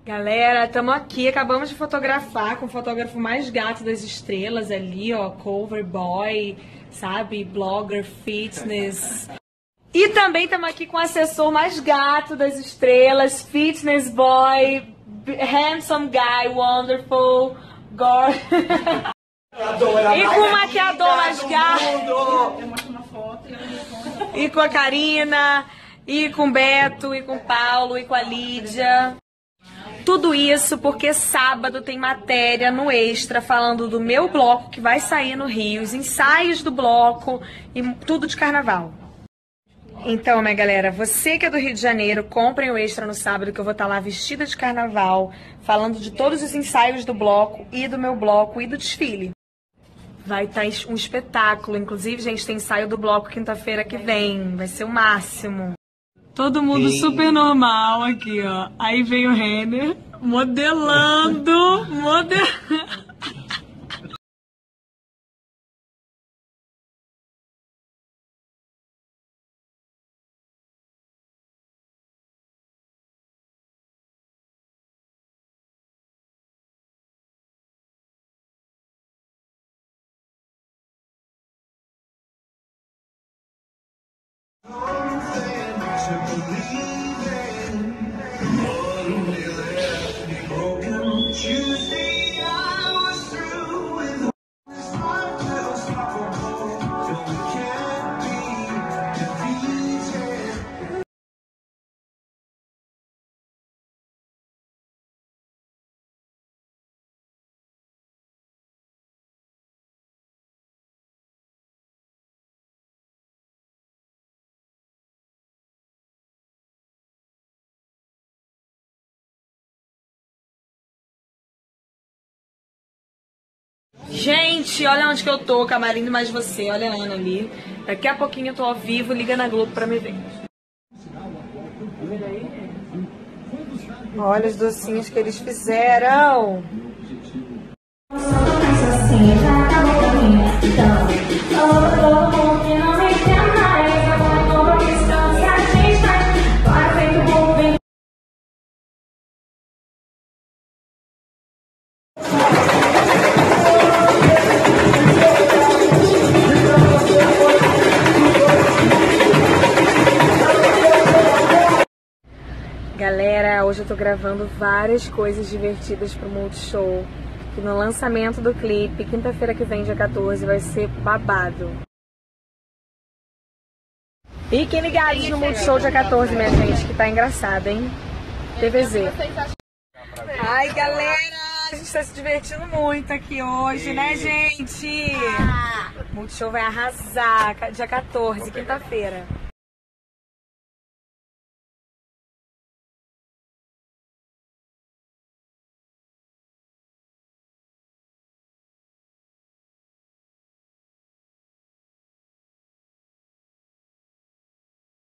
Galera, estamos aqui, acabamos de fotografar com o fotógrafo mais gato das estrelas ali, ó, cover boy, sabe, blogger, fitness. E também estamos aqui com o assessor mais gato das estrelas, fitness boy, handsome guy, wonderful, girl. E com o maquiador mais gato. E com a Karina, e com o Beto, e com o Paulo, e com a Lídia. Tudo isso porque sábado tem matéria no Extra falando do meu bloco que vai sair no Rio, os ensaios do bloco e tudo de carnaval. Então, minha galera, você que é do Rio de Janeiro, comprem o Extra no sábado que eu vou estar lá vestida de carnaval, falando de todos os ensaios do bloco e do meu bloco e do desfile. Vai estar um espetáculo, inclusive, gente, tem ensaio do bloco quinta-feira que vem, vai ser o máximo. Todo mundo super normal aqui, ó. Aí vem o Renner modelando. Gente, olha onde que eu tô, camarim do Mais Você, olha a Ana ali. Daqui a pouquinho eu tô ao vivo, liga na Globo pra me ver. Olha os docinhos que eles fizeram. Galera, hoje eu tô gravando várias coisas divertidas pro Multishow. Que no lançamento do clipe, quinta-feira que vem, dia 14, vai ser babado. Fiquem ligados no Multishow dia 14, minha gente, que tá engraçado, hein? TVZ. Ai, galera, a gente tá se divertindo muito aqui hoje, né, gente? Multishow vai arrasar dia 14, quinta-feira.